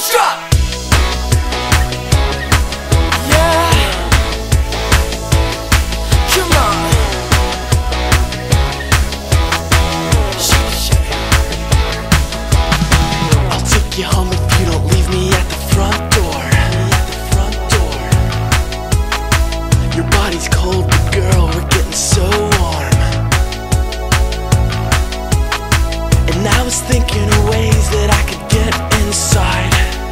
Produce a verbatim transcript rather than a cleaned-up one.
let's drop. Yeah, come on. Shake, shake. I'll take you home if you don't leave me at the front door. At the front door. Your body's cold, but girl, we're getting so warm. And I was thinking of ways that I could get inside.